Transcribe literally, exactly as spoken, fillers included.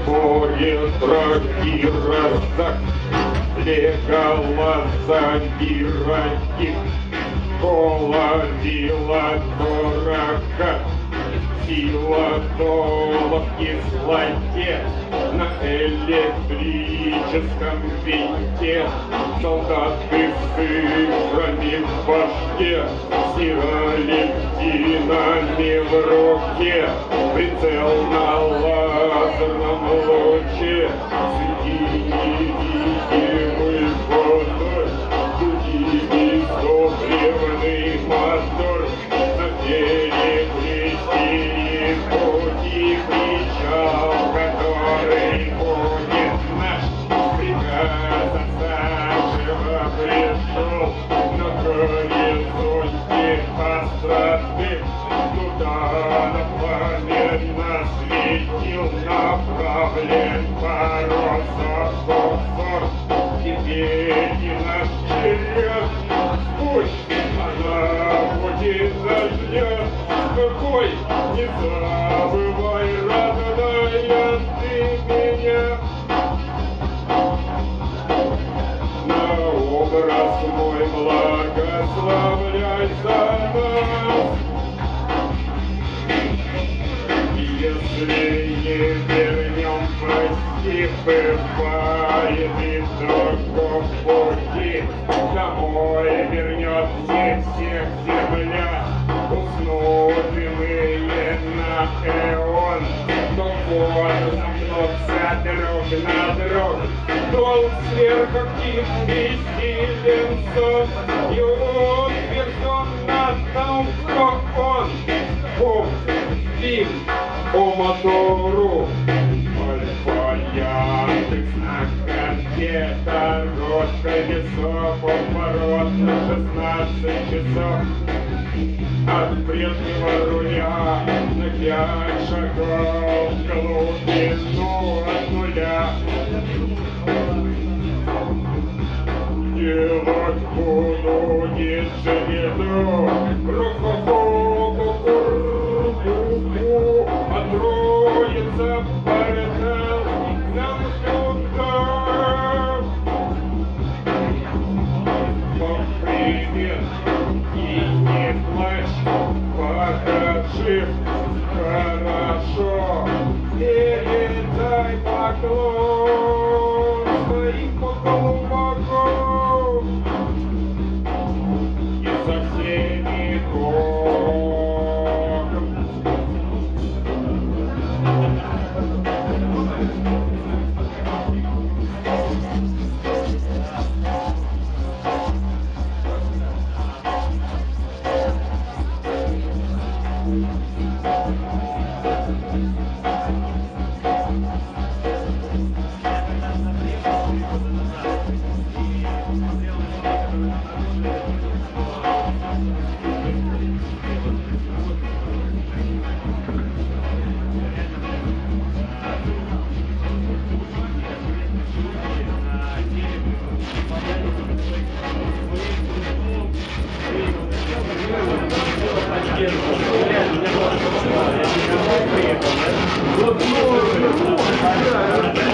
Море тракира, легала забирать, половила дурака, сила дола в кислоте, на электрическом винте, солдаты с играми в башке, стирали динами в руке, прицел на лазерном луче, среди невидимой водой, гудит топливный мотор, на перекрестии пути кричал, который будет наш. Приказ от Сашева пришел, на горизонте остроты, туда напомерно светил, направлен парусов буксор. Теперь и наш черед, пусть она будет заждет. Какой, не забывай, родная, ты меня. На образ мой благословляй за нас. Если не вернем прости, бывает и другом пути, домой вернет всех, всех земля. Уснули мы на эон, но вот замкнутся друг на друг. Долг сверхактивный силен сон, и утвержден на том, что он бог, фильм по мотору. Альфа Яндекс на карте, дорожка весов, поворот на шестнадцать часов. От прежнего руля на пять шагов в глубину от нуля. Делать буду диджериду, руху-ху, кукурку, отроется портал нам сюда. Привет, и не плачь, пока жив, хорошо, передай поклон своим глубоко и со всеми Богом. Вот, ну, ну, ну,